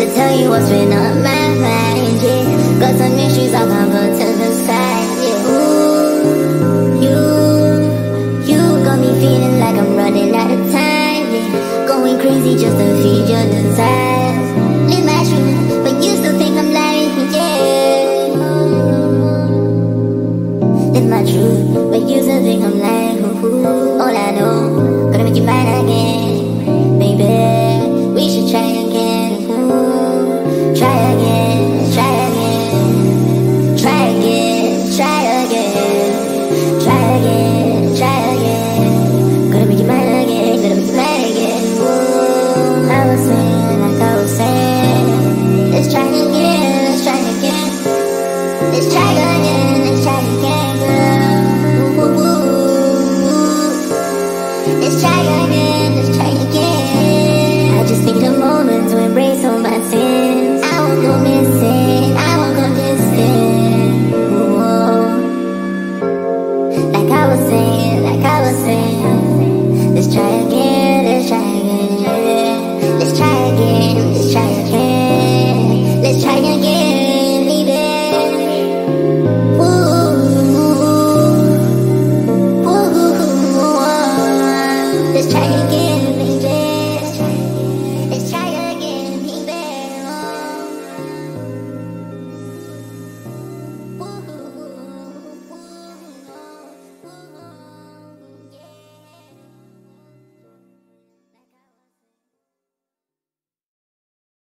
tell you what's been on my mind, yeah. Got some issues I'll put to the side, yeah. Ooh, you got me feeling like I'm running out of time, yeah. Going crazy just to feed your desires. Live my truth, but you still think I'm lying, yeah. Live my truth, but you still think I'm lying, ooh. All I know, gonna make you mine again, baby. We should try again, ooh. Try again, try again, try again, try again, try again, try again. Gonna make you mine again, gonna make you mine again, ooh. I was saying, like I was saying, let's try again, let's try again, let's try again.